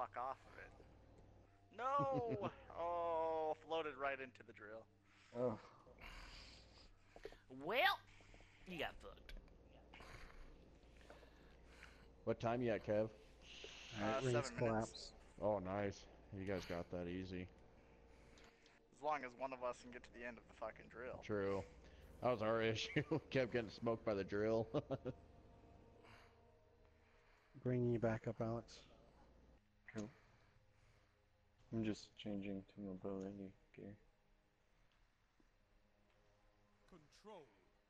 fuck off of it. No! Oh, floated right into the drill. Oh, Well, you got fucked. What time you at, Kev? alright, rings 7 minutes. collapse. Oh, nice. You guys got that easy. As long as one of us can get to the end of the fucking drill. True. That was our issue. Kept getting smoked by the drill. Bringing you back up, Alex. cool. I'm just changing to mobility gear. Control.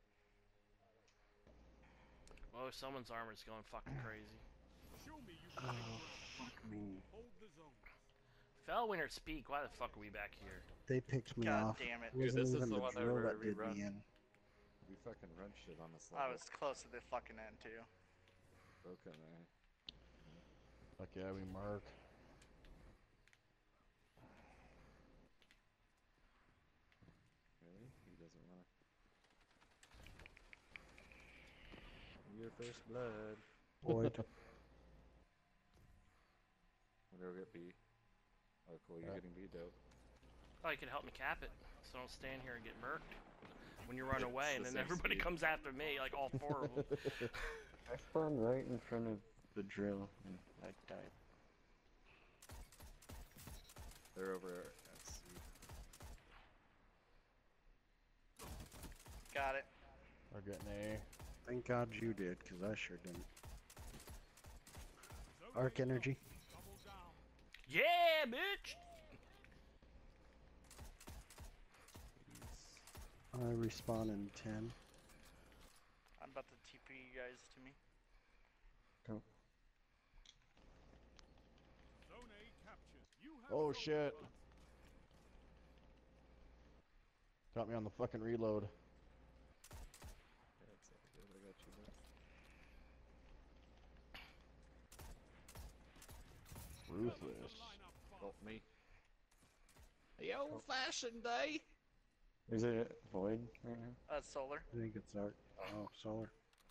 Whoa, someone's armor's going fucking crazy. Show me you can Oh, fuck me. hold the zone. Fellwinter speak, why the fuck are we back here? They picked me God off. damn it. It wasn't Dude, this is even the the one that drill we're that did rerun. me in. We fucking run shit on this level. I was close to the fucking end, too. broken there. Fuck yeah, we mark. Really? He doesn't wanna. Your first blood. Void. We'll get B. Oh, cool. You're getting B dope. Oh, you could help me cap it, so don't stand here and get murked when you run away, and It's then the same everybody speed. comes after me, like all four of them. I spawned right in front of the drill and I died. They're over at C. Got it. We're getting A. Thank God you did, because I sure didn't. Zone Arc A energy. lost. Double down. Yeah, bitch! I respawn in 10. I'm about to TP you guys to me. Cool. Zone A captured. You have Oh zone shit. advantage. Got me on the fucking reload. Yeah, it's all good. I got you, bro. Ruthless. Line up fast. Help me. The old-fashioned day. Is it void right now? Solar. I think it's Arc. Oh, solar.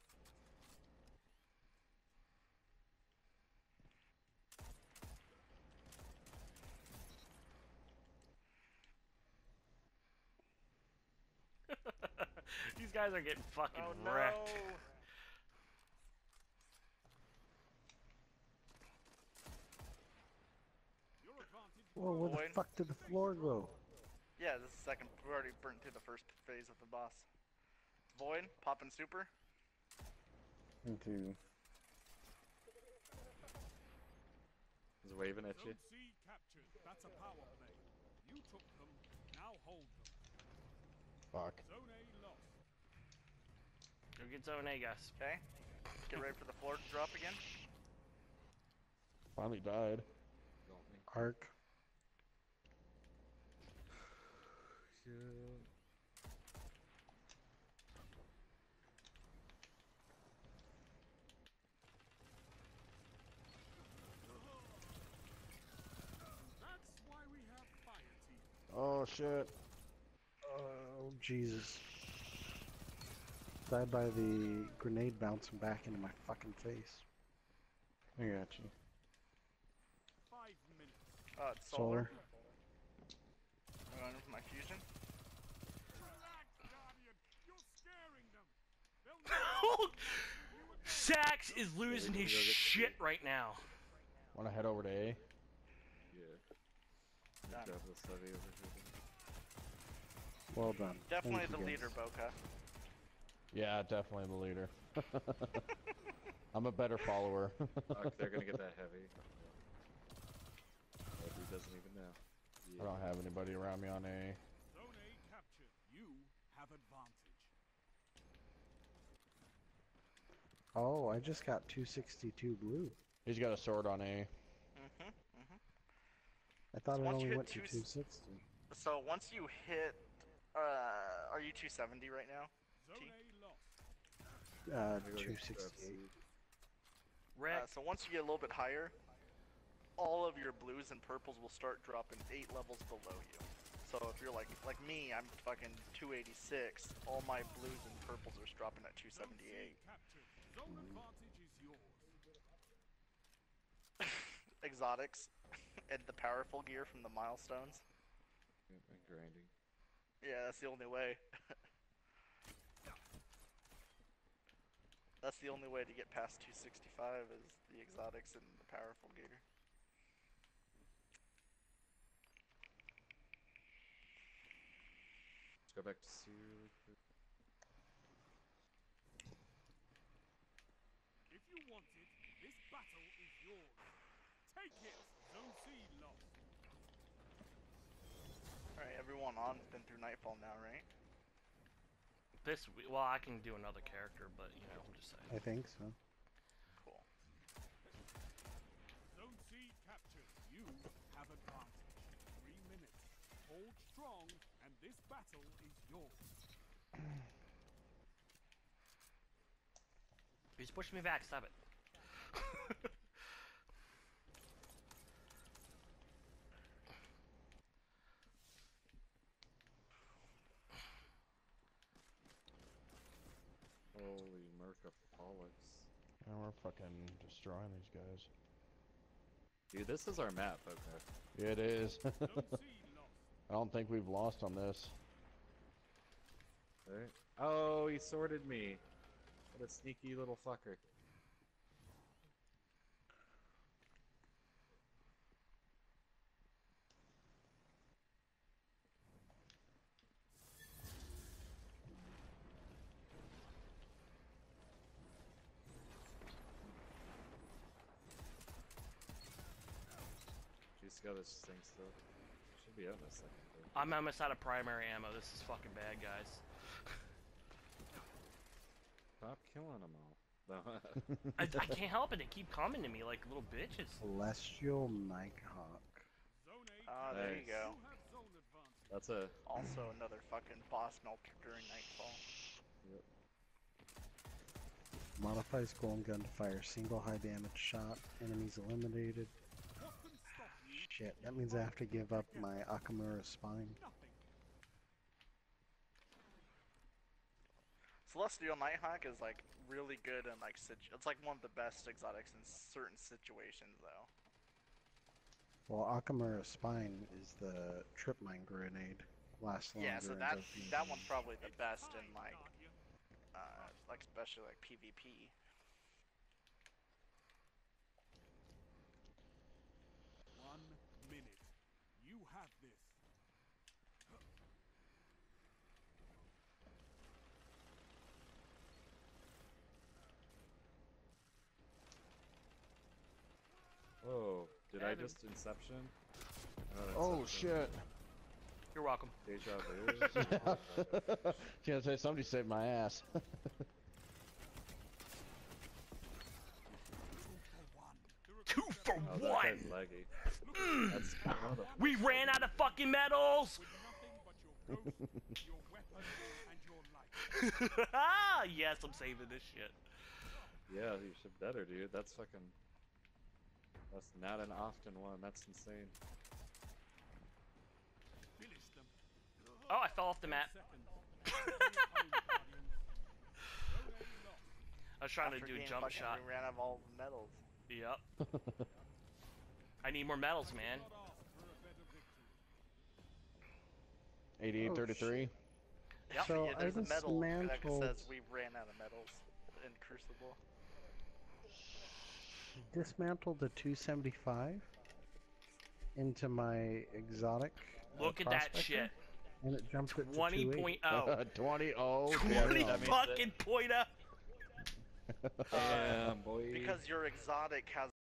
These guys are getting fucking Oh wrecked. no! Your advantage. Whoa, where the Void. fuck did the floor go? Yeah, this is the second. We already burnt through the first phase of the boss. Void, popping super. Into. Is waving at you. Zone C captured. That's a power play. You took them. Now hold them. Fuck. Zone A lost. Go get Zone A, guys. Okay. Get ready for the floor to drop again. Finally died. Got me. Arc. Shit. That's why we have fire team. Oh shit. Oh, Jesus. Died by the grenade bouncing back into my fucking face. I got you. 5 minutes. It's solar. Solar. I'm going with my fusion. Relax, Guardian. You're scaring them. They'll never Sax is losing his shit right now. Wanna head over to A? Yeah. Done. Grab this heavy over here. Well done. Definitely Thank the you, leader, guys. Boca. Yeah, definitely the leader. I'm a better follower. Fuck, they're gonna get that heavy. Oh, he doesn't even know. I don't have anybody around me on A. Zone A captured. You have advantage. Oh, I just got 262 blue. He's got a sword on A. I thought So it once you only hit went to two- 260. So once you hit, are you 270 right now? Zone T. A lost. Uh, I'm gonna go get 268. grab Rick, So once you get a little bit higher, all of your blues and purples will start dropping 8 levels below you. So if you're like me, I'm fucking 286. All my blues and purples are dropping at Zone C 278. captured. Zone advantage is yours. exotics and the powerful gear from the milestones. And grinding. Yeah, that's the only way. That's the only way to get past 265 is the exotics and the powerful gear. Let's go back to Seer really quick. If you want it, this battle is yours. Take it! Zone C lost. Alright, everyone on's been through Nightfall now, right? Well, I can do another character, but you know, I'm just saying. I think so. Cool. Zone C captured. You have advantage. 3 minutes. Hold strong, and this battle is yours. He's pushing me back. Stop it. Holy Mercapolix. And we're fucking destroying these guys. Dude, this is our map, okay. Yeah, it is. Zone C lost. I don't think we've lost on this. Right. Oh, he sorted me. What a sneaky little fucker. She's got this thing still. Should be out in a second. Though. I'm almost out of primary ammo. This is fucking bad, guys. Stop killing them all. No. I can't help it. They keep coming to me like little bitches. Celestial Nighthawk. Zone A Ah, there you Nice. go. you have zone advantage. That's a Also another fucking boss melter during Nightfall. Modifies golem gun to fire single high damage shot. Enemies eliminated. What can stop you? Shit, that means I have to give up my Akamura spine. Nothing. Celestial Nighthawk is like really good and like it's like one of the best exotics in certain situations though. Well, Akamura spine is the trip mine grenade. Lasts longer. Yeah, so and that does the- that one's probably the best in Time, like Guardian. especially like PvP. 1 minute. You have this. Oh, did I Evan. just Inception? Oh Inception. shit! You're welcome. Deja vu. Can't say somebody saved my ass. 2 for Oh, that 1. guy's leggy. That's We ran out of fucking medals. With nothing but your ghost, your weapon, and your life. Yes, I'm saving this shit. Yeah, you should better, dude. That's fucking. That's not an often one. That's insane. Finish them. Oh, I fell off the map. Seconds. I was trying After to do a game jump fucking shot. We ran out of all the medals. Yep. I need more medals, man. 8833. Yep. So Yeah, there's I a medal that dismantled, says we ran out of medals in Crucible. dismantled the 275 into my exotic. Look at that prospector, shit. And it jumped it to 20.0. 20. Oh, 20 that means that- fucking point up. Damn, boy. Because your exotic has